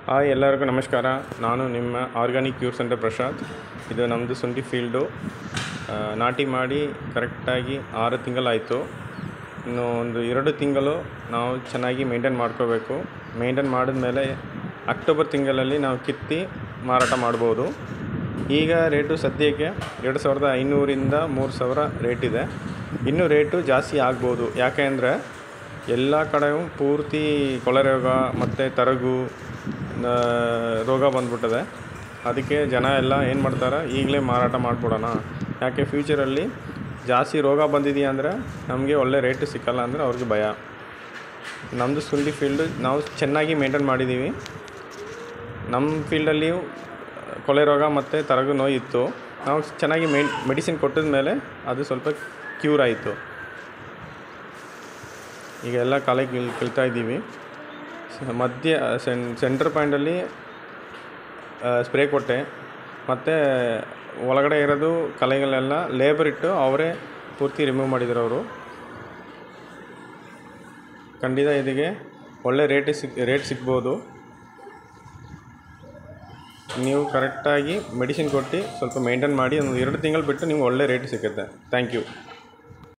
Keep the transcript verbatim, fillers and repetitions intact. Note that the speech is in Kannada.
ಹಾಯ್ ಎಲ್ಲರಿಗೂ ನಮಸ್ಕಾರ. ನಾನು ನಿಮ್ಮ ಆರ್ಗಾನಿಕ್ ಕ್ಯೂರ್ ಸೆಂಟರ್ ಪ್ರಸಾದ್. ಇದು ನಮ್ಮದು ಶುಂಠಿ ಫೀಲ್ಡು. ನಾಟಿ ಮಾಡಿ ಕರೆಕ್ಟಾಗಿ ಆರು ತಿಂಗಳಾಯಿತು. ಇನ್ನು ಒಂದು ಎರಡು ತಿಂಗಳು ನಾವು ಚೆನ್ನಾಗಿ ಮೇಂಟೈನ್ ಮಾಡ್ಕೋಬೇಕು. ಮೇಂಟೈನ್ ಮಾಡಿದ್ಮೇಲೆ ಅಕ್ಟೋಬರ್ ತಿಂಗಳಲ್ಲಿ ನಾವು ಕಿತ್ತಿ ಮಾರಾಟ ಮಾಡ್ಬೋದು. ಈಗ ರೇಟು ಸದ್ಯಕ್ಕೆ ಎರಡು ಸಾವಿರದ ಐನೂರಿಂದ ಮೂರು ಸಾವಿರ ರೇಟ್ ಇದೆ. ಇನ್ನೂ ರೇಟು ಜಾಸ್ತಿ ಆಗ್ಬೋದು. ಯಾಕೆ ಅಂದರೆ ಎಲ್ಲ ಕಡೆಯೂ ಪೂರ್ತಿ ಕೊಳೆ ರೋಗ ಮತ್ತು ತರಗು ರೋಗ ಬಂದ್ಬಿಟ್ಟಿದೆ. ಅದಕ್ಕೆ ಜನ ಎಲ್ಲ ಏನು ಮಾಡ್ತಾರೆ, ಈಗಲೇ ಮಾರಾಟ ಮಾಡಿಬಿಡೋಣ, ಯಾಕೆ ಫ್ಯೂಚರಲ್ಲಿ ಜಾಸ್ತಿ ರೋಗ ಬಂದಿದೆಯಾ ಅಂದರೆ ನಮಗೆ ಒಳ್ಳೆ ರೇಟು ಸಿಕ್ಕಲ್ಲ ಅಂದರೆ ಅವ್ರಿಗೆ ಭಯ. ನಮ್ಮದು ಶುಂಠಿ ಫೀಲ್ಡು ನಾವು ಚೆನ್ನಾಗಿ ಮೇಂಟೈನ್ ಮಾಡಿದ್ದೀವಿ. ನಮ್ಮ ಫೀಲ್ಡಲ್ಲಿ ಕೊಳೆ ರೋಗ ಮತ್ತು ತರಗು ನೋವು ಇತ್ತು. ನಾವು ಚೆನ್ನಾಗಿ ಮೇನ್ ಮೆಡಿಸಿನ್ ಕೊಟ್ಟಿದ ಮೇಲೆ ಅದು ಸ್ವಲ್ಪ ಕ್ಯೂರ್ ಆಯಿತು. ಈಗ ಎಲ್ಲ ಕಾಲೇ ಕಿಲ್ ಕೀಳ್ತಾ ಇದ್ದೀವಿ. ಮಧ್ಯ ಸೆನ್ ಸೆಂಟ್ರ್ ಪಾಯಿಂಟಲ್ಲಿ ಸ್ಪ್ರೇ ಕೊಟ್ಟೆ, ಮತ್ತು ಒಳಗಡೆ ಇರೋದು ಕಲೆಗಳೆಲ್ಲ ಲೇಬರ್ ಇಟ್ಟು ಅವರೇ ಪೂರ್ತಿ ರಿಮೂವ್ ಮಾಡಿದ್ರು ಅವರು. ಖಂಡಿತ ಇದಕ್ಕೆ ಒಳ್ಳೆ ರೇಟ್ ಸಿಕ್ ರೇಟ್ ಸಿಗ್ಬೋದು. ನೀವು ಕರೆಕ್ಟಾಗಿ ಮೆಡಿಸಿನ್ ಕೊಟ್ಟು ಸ್ವಲ್ಪ ಮೇಂಟೈನ್ ಮಾಡಿ ಒಂದು ಎರಡು ತಿಂಗಳು ಬಿಟ್ಟು ನಿಮ್ಗೆ ಒಳ್ಳೆ ರೇಟ್ ಸಿಗುತ್ತೆ. Thank you.